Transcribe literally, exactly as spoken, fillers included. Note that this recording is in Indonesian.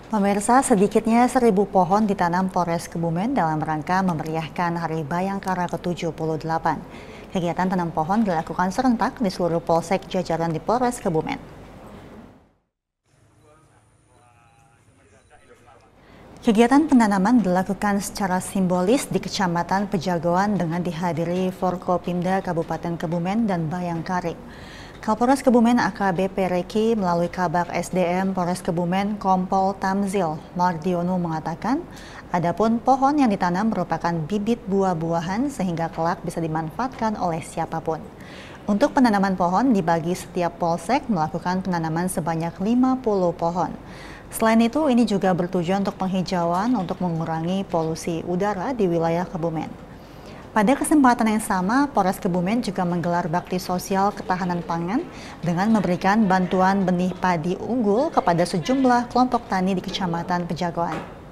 Pemirsa, sedikitnya seribu pohon ditanam Polres Kebumen dalam rangka memeriahkan Hari Bayangkara ke tujuh puluh delapan. Kegiatan tanam pohon dilakukan serentak di seluruh polsek jajaran di Polres Kebumen. Kegiatan penanaman dilakukan secara simbolis di Kecamatan Pejagoan dengan dihadiri Forkopimda Kabupaten Kebumen dan Bayangkari. Kapolres Kebumen A K B P Reki melalui Kabak S D M Polres Kebumen Kompol Tamzil Mardiono mengatakan, adapun pohon yang ditanam merupakan bibit buah-buahan sehingga kelak bisa dimanfaatkan oleh siapapun. Untuk penanaman pohon dibagi setiap polsek melakukan penanaman sebanyak lima puluh pohon. Selain itu, ini juga bertujuan untuk penghijauan untuk mengurangi polusi udara di wilayah Kebumen. Pada kesempatan yang sama, Polres Kebumen juga menggelar bakti sosial ketahanan pangan dengan memberikan bantuan benih padi unggul kepada sejumlah kelompok tani di Kecamatan Pejagoan.